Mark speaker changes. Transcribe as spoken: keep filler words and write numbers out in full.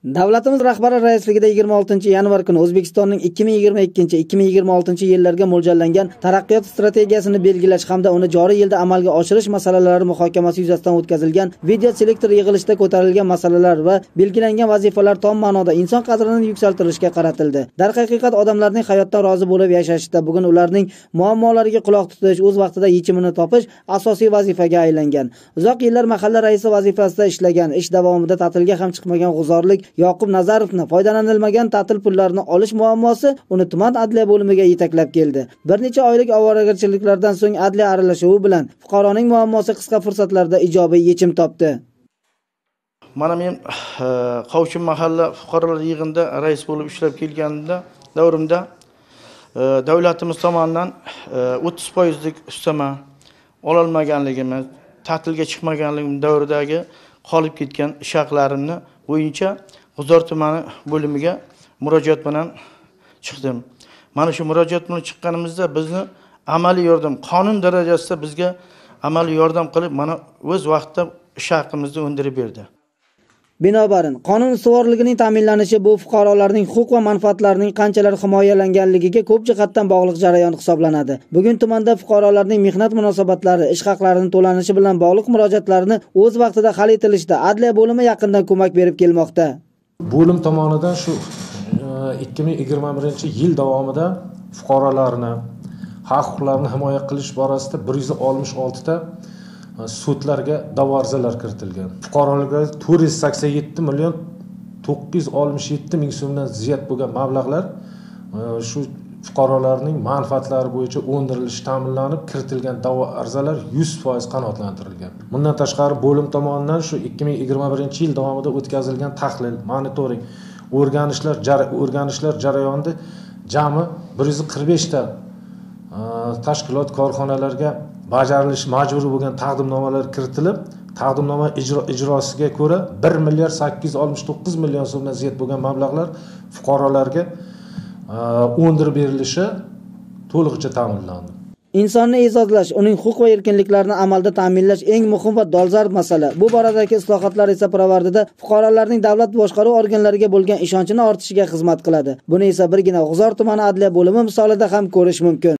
Speaker 1: Davlatimiz rahbari raisligida yigirma oltinchi yanvar kuni O'zbekistonning ikki ming yigirma ikkinchi ikki ming yigirma oltinchi yillarga mo'ljallangan taraqqiyot strategiyasini belgilash hamda uni joriy yilda amalga oshirish masalalari muhokamasi yuzasidan o'tkazilgan video selektor yig'ilishida ko'tarilgan masalalar va belgilangan vazifalar tom ma'noda inson qadrini yuksaltirishga qaratildi. Darhaqiqat odamlarning hayotdan rozi bo'lib yashashida bugun ularning muammolariga quloq tutish, o'z vaqtida yechimini topish asosiy vazifaga aylangan. Uzoq yillar mahalla raisi vazifasida ishlagan, ish davomida ta'tilga ham chiqmagan g'uzorlik Yoqub Nazarovni foydalanilmagan ta'til pullarini olish muammosi uni tuman adliya bo'limiga yetaklab keldi. Bir necha oylik ovoragarchiliklardan so'ng adliya aralashuvi bilan fuqaroning muammosi qisqa fursatlarda ijobiy yechim topdi.
Speaker 2: Mana men Qovchin mahalla fuqarolar yig'inida rais bo'lib ishlab kelganimda davrimda davlatimiz tomonidan o'ttiz foizlik ustama ololmaganligimiz, ta'tilga chiqmaganligim davridagi qolib ketgan ish haqlarimni bo'yicha G'uzor tumani bo'limiga murojaat bilan chiqdim. Mana shu murojaat bilan chiqqanimizda bizni amaliy yordam, qonun darajasida bizga amaliy yordam qilib, mana o'z vaqtida ish haqimizni undirib berdi.
Speaker 1: Binobarin, qonun ustuvorligining ta'minlanishi bu fuqarolarning huquq va manfaatlarining qanchalar himoyalanganligiga ko'p jihatdan bog'liq jarayon hisoblanadi. Bugun tumanda fuqarolarning mehnat munosabatlari, ish haqlarining to'lanishi bilan bog'liq murojaatlarini o'z vaqtida hal etilishda adliya bo'limi yaqindan ko'mak berib kelmoqda.
Speaker 3: Bo'lim tomonidan shu ikki ming yigirma birinchi yil davomida fuqarolarni haq-huquqlarini himoya qilish borasida bir yuz oltmish olti ta sudlarga da'vo arizalar kiritilgan. Fuqarolarga to'rt yuz sakson yetti million to'qqiz yuz oltmish yetti ming so'mdan ziyod bo'lgan mablag'lar shu fuqarolarning manfaatlari bo'yicha o'ndirilishi ta'minlanib kiritilgan da'vo arizalar yuz foiz qanoatlantirilgan. Bundan tashqari bo'lim tomonidan shu ikki ming yigirma birinchi yil davomida o'tkazilgan tahlil, monitoring, o'rganishlar, o'rganishlar jarayonida jami bir yuz qirq besh ta tashkilot korxonalarga bajarilishi majburiy bo'lgan taqdimnomalar kiritilib, taqdimnoma ijro ijrosiga ko'ra bir milliard sakkiz yuz oltmish to'qqiz million so'mdan ziyod bo'lgan mablag'lar fuqarolarga o'ndirib berilishi to'lig'icha ta'minlandi.
Speaker 1: Insonni e'zozlash, uning huquq va erkinliklarini amalda ta'minlash eng muhim va dolzarb masala. Bu boradagi islohotlar esa pirovardida fuqarolarning davlat boshqaruv organlariga bo'lgan ishonchini ortishiga xizmat qiladi. Buni esa birgina G'uzor tumani adliya bo'limi misolida ham ko'rish mumkin.